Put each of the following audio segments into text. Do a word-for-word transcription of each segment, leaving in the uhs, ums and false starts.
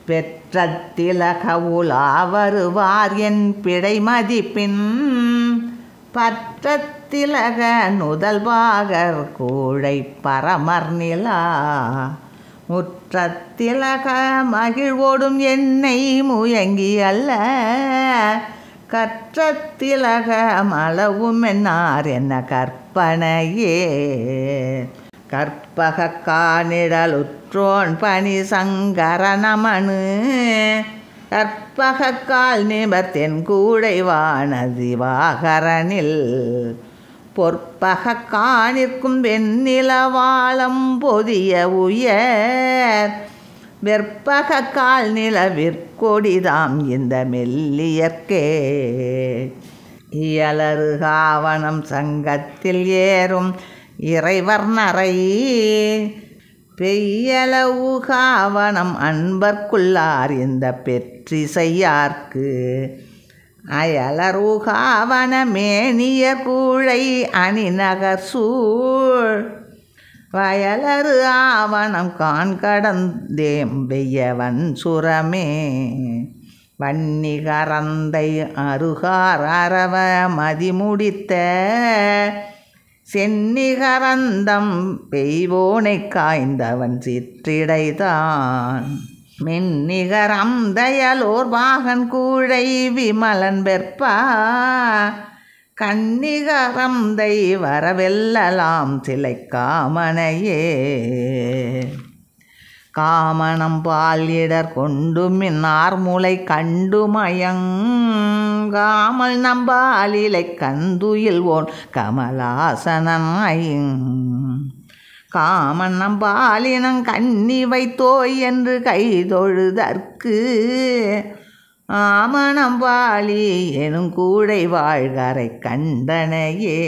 பெற்ற திலக உலா வருவார் என் பிழை மதிப்பின் பற்ற திலக நுதல்வாகர் கூழை பரமர் நிலா முற்ற திலக மகிழ்வோடும் என்னை முயங்கி அல்ல கற்ற திலக மளவும் என்னார் என்ன கற்பனையே கற்பக காணிடலுற்றோன் பணி சங்கர நமனு கற்பக கால் நிபர்த்தென் கூடை வானதி வாகரனில் பொற்பக காணிற்கும் வெண்ணிலவாளம் பொதிய உயர் வெற்பக கால் நிலவிற்கொடிதாம் இந்த மெல்லியற்கே இயலரு காவனம் சங்கத்தில் ஏறும் இறைவர்ணரை பெய்யளவு காவனம் அன்பர்க்குள்ளார் இந்த பெற்றிசையார்க்கு அயலரு காவன மேனிய கூழை அணிநகர் சூழ் வயலரு ஆவணம் கான் கடந்தேம் வெய்யவன் சுரமே வன்னிகரந்தை அருகார் அரவ மதிமுடித்த சென்னிகரந்தம் பெய்வோனை காய்ந்தவன் சிற்றிடைதான் மென்னிகரம் தயலோர் பாகன் கூழை விமலன் வெற்பா கன்னிகரம் தை வரவெல்லாம் சிலை காமனையே காமனம் பால் இடர் கொண்டு மின்னார் முளை கண்டு மயங்காமல் நம்பாலிலை கந்துயில் ஓன் கமலாசனாயின் காமன் நம்பாலினங் கண்ணி வைத்தோய் என்று கைதொழுதற்கு ஆமணம்பாலி எனும் கூடை வாழ்கரை கண்டனையே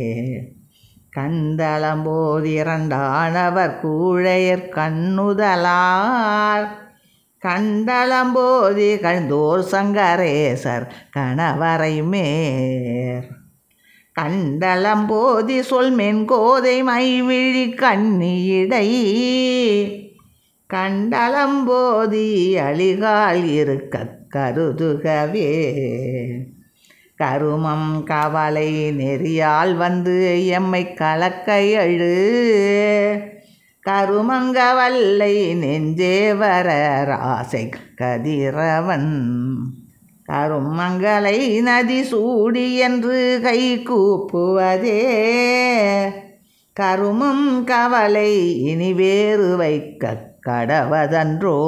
கண்டலம்போதிரண்டானவர் கூழையர் கண்ணுதலார் கண்டலம்போதி கழ்ந்தோர் சங்கரேசர் கணவரை மேர் கண்டலம்போதி சொல் மென்கோதை மைவிழி கண்ணியிடை கண்டலம்போதி அழிகால் இருக்க கருதுகவே கருமம் கவலை நெறியால் வந்து எம்மை கலக்க எழு கருமங்கவல்லை நெஞ்சே வர ராசை கதிரவன் கருமங்களை நதி சூடி என்று கை கூப்புவதே கருமம் கவலை இனி வேறு வைக்க கடவதன்றோ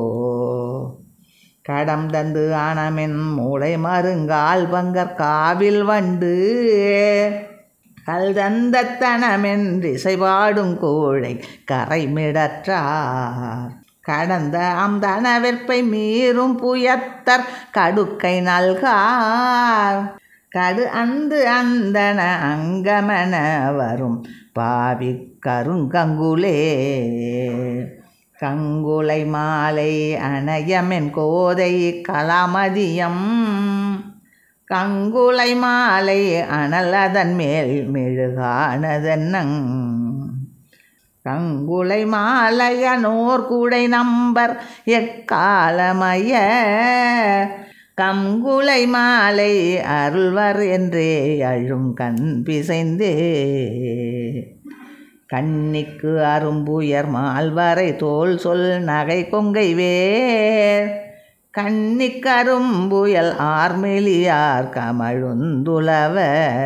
கடம் தந்து ஆனமென் மூளை மருங்கால் பங்கர் காவில் வண்டு கல் தந்த தனமென் இசைபாடும் கோழை கரைமிடற்றார் கடந்த அம்தன வெற்பை மீறும் புயத்தர் கடுக்கை நல்கார் கடு அந்து அந்தன அங்கமன வரும் பாவி கருங்கங்குலே கங்குலை மாலை அணையமென் கோதை கலாமதியம் கங்குலை மாலை அனலதன் மேல் மெழுகானதன்னங் கங்குலை மாலையனோர் கூடை நம்பர் எக்காலமய கங்குலை மாலை அருள்வர் என்றே அழும் கண் பிசைந்தே கண்ணிக்கு அரும்புயர் மால்வரை தோல் சொல் நகை கொங்கை வேர் கண்ணிக்கரும்புயல் ஆர்மெலியார் கமழுந்துலவ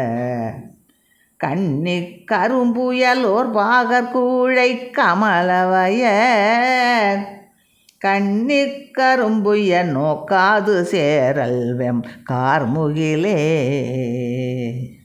கண்ணிக்கரும்புயலோர் பாகர் கூழை கமலவய கண்ணிக்கரும்புய நோக்காது சேரல் வெம் கார்முகிலே.